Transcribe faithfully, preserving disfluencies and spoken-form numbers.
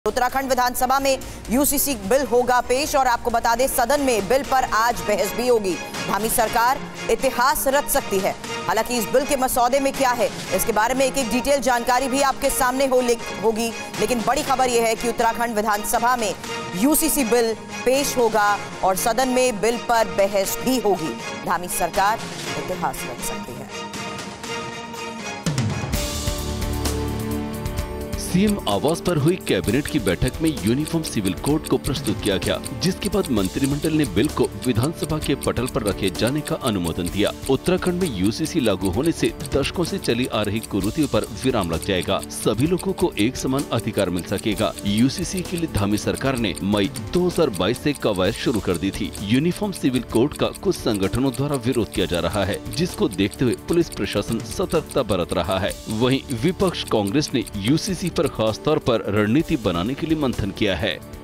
उत्तराखंड विधानसभा में UCC bill होगा पेश और आपको बता दें सदन में बिल पर आज बहस भी होगी। धामी सरकार इतिहास रच सकती है। हालांकि इस बिल के मसौदे में क्या है इसके बारे में एक एक डिटेल जानकारी भी आपके सामने हो ले, होगी लेकिन बड़ी खबर यह है कि उत्तराखंड विधानसभा में यूसीसी बिल पेश होगा और सदन में बिल पर बहस भी होगी। धामी सरकार इतिहास रच सकती है। सीएम आवास पर हुई कैबिनेट की बैठक में यूनिफॉर्म सिविल कोड को प्रस्तुत किया गया, जिसके बाद मंत्रिमंडल ने बिल को विधानसभा के पटल पर रखे जाने का अनुमोदन दिया। उत्तराखंड में यूसीसी लागू होने से दशकों से चली आ रही कुरीतियों पर विराम लग जाएगा। सभी लोगों को एक समान अधिकार मिल सकेगा। यूसीसी के लिए धामी सरकार ने मई दो हजार बाईस से कवायद शुरू कर दी थी। यूनिफॉर्म सिविल कोड का कुछ संगठनों द्वारा विरोध किया जा रहा है, जिसको देखते हुए पुलिस प्रशासन सतर्कता बरत रहा है। वहीं विपक्ष कांग्रेस ने यूसीसी पर खास तौर पर रणनीति बनाने के लिए मंथन किया है।